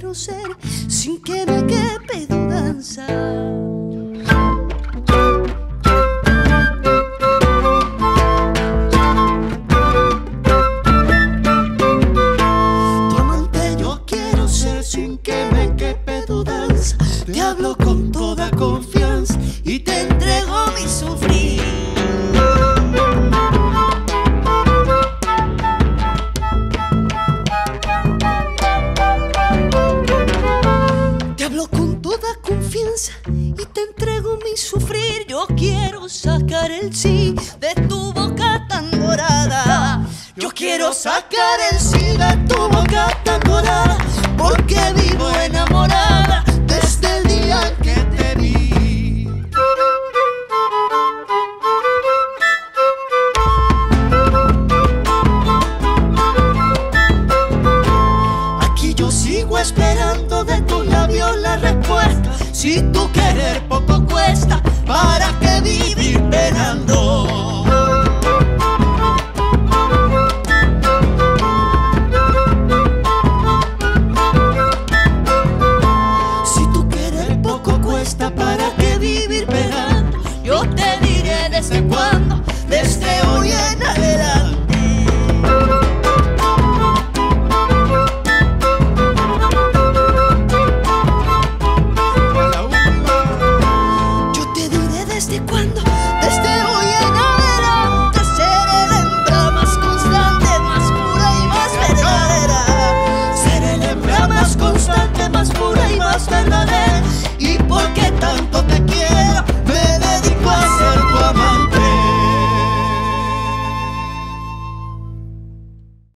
quiero ser sin que me quepe dudanza. Tu amante yo quiero ser sin que me quepe dudanza. Te hablo con toda confianza y te entrego mi sufrir. Te hablo con toda confianza y te entrego mi sufrir. Yo quiero sacar el sí de tu boca tan dorada. Yo quiero sacar el sí de tu boca tan dorada, porque vivo enamorada desde el día en que te vi. Aquí yo sigo esperando de tus labios la respuesta. Si tu querer poco cuesta, ¿para qué vivir penando? ¿Para qué vivir penando? Yo te diré desde cuándo, desde hoy en adelante. Yo te diré desde cuándo, desde hoy en adelante. Seré la hembra más constante, más pura y más verdadera. Seré la hembra más constante, más pura y más verdadera.